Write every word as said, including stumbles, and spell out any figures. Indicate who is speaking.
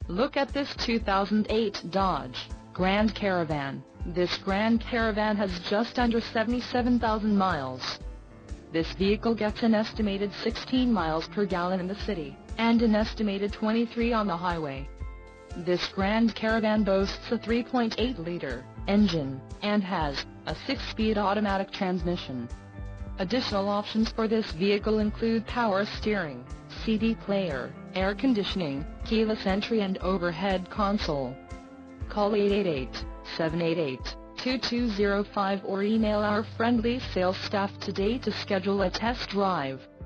Speaker 1: Look at this two thousand eight Dodge Grand Caravan. This Grand Caravan has just under seventy-seven thousand miles. This vehicle gets an estimated sixteen miles per gallon in the city, and an estimated twenty-three on the highway. This Grand Caravan boasts a three point eight liter engine, and has a six-speed automatic transmission. Additional options for this vehicle include power steering, C D player, air conditioning, keyless entry and overhead console. Call eight eight eight, seven eight eight, two two zero five or email our friendly sales staff today to schedule a test drive.